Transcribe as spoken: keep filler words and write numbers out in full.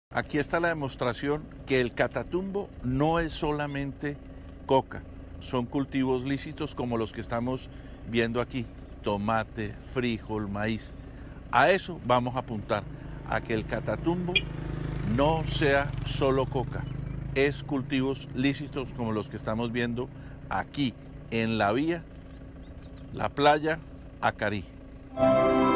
Aquí está la demostración que el Catatumbo no es solamente coca, son cultivos lícitos como los que estamos viendo aquí, tomate, frijol, maíz. A eso vamos a apuntar, a que el Catatumbo no sea solo coca, es cultivos lícitos como los que estamos viendo aquí en la vía, la playa, Acarí.